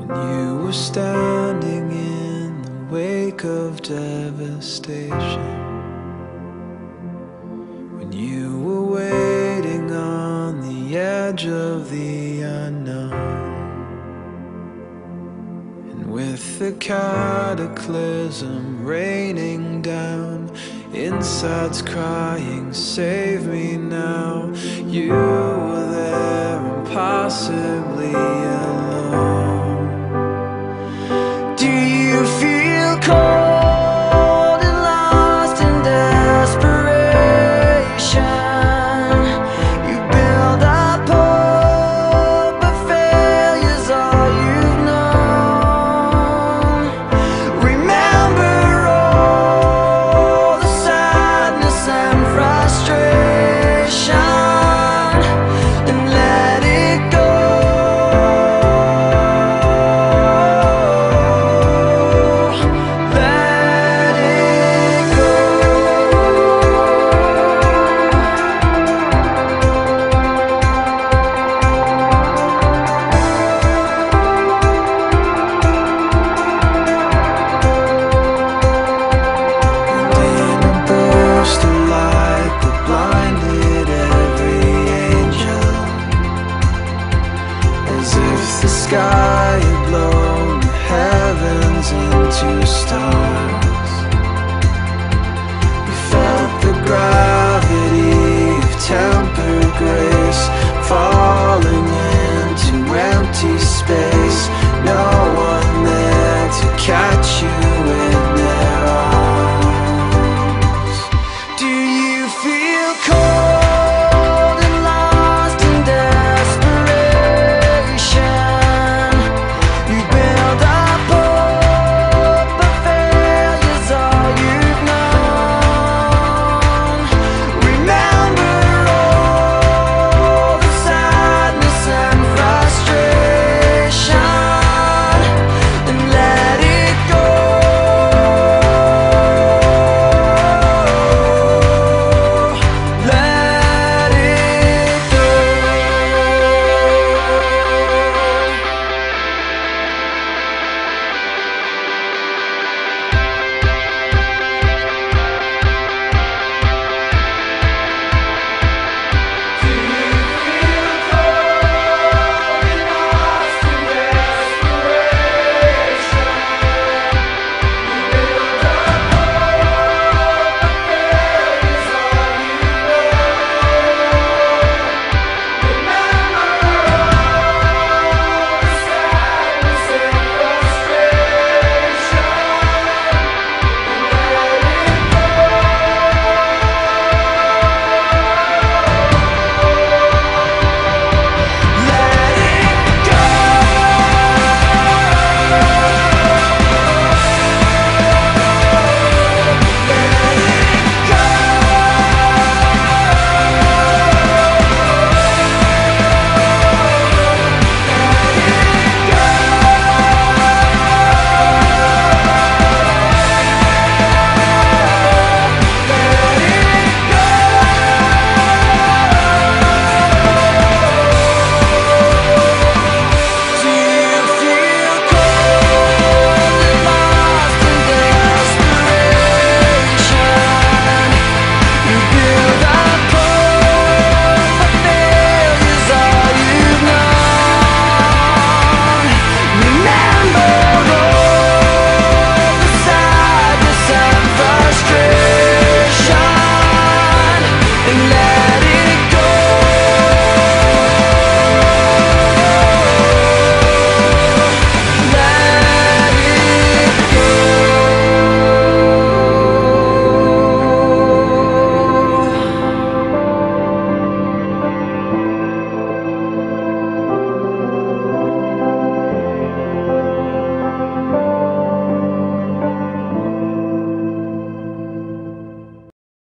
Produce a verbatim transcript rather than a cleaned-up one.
You were standing in the wake of devastation, when you were waiting on the edge of the unknown. And with the cataclysm raining down, inside's crying, save me now. You were there, impossibly alone. Do you feel cold and lost in desperation? You build up hope, but failure's all you've known. Remember all the sadness and frustration, and let it go. The sky had blown the heavens into stars. You felt the ground